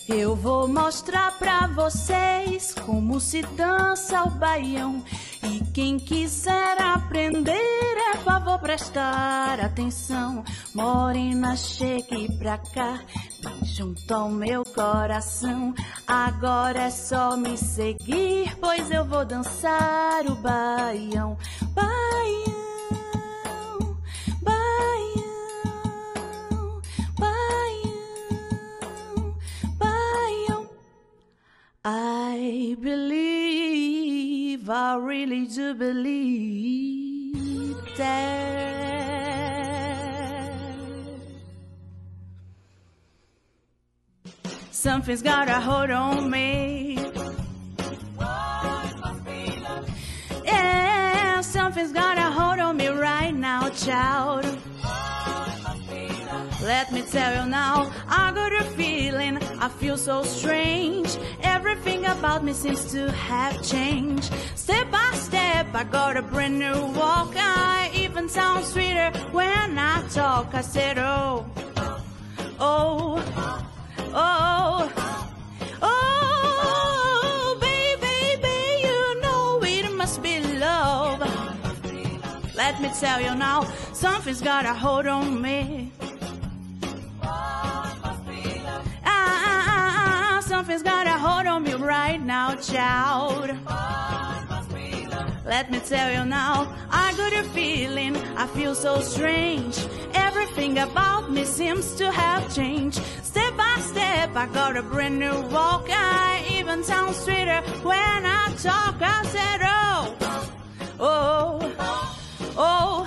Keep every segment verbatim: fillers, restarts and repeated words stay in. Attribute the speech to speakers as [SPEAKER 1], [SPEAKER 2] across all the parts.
[SPEAKER 1] Eu vou mostrar pra vocês como se dança o baião. E quem quiser aprender, é favor prestar atenção. Morena, chegue pra cá, bem junto ao meu coração. Agora é só me seguir, pois eu vou dançar o baião. Baião, baião, baião, baião. I believe, I really do believe that something's got a hold on me. Yeah, something's got a hold on me right now, child. Let me tell you now, I got a feeling, I feel so strange. Everything about me seems to have changed. Step by step, I got a brand new walk. I even sound sweeter when I talk. I said, oh, oh, oh, oh, baby, baby, you know it must be love. Let me tell you now, something's got a hold on me. Something's got a hold on me right now, child. Let me tell you now, I got a feeling, I feel so strange. Everything about me seems to have changed. Step by step, I got a brand new walk. I even sound sweeter when I talk. I said, oh, oh, oh,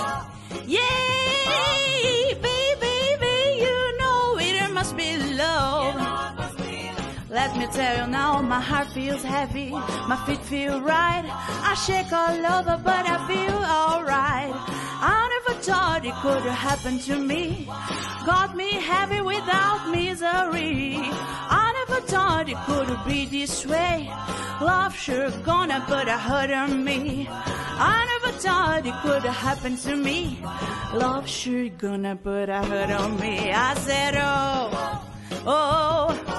[SPEAKER 1] yeah, baby, baby, you know it must be love. Let me tell you now, my heart feels heavy, my feet feel right. I shake all over, but I feel alright. I never thought it could happen to me. Got me heavy without misery. I never thought it could be this way. Love sure gonna put a hurt on me. I never thought it could happen to me. Love sure gonna put a hurt on me. I said, oh, oh,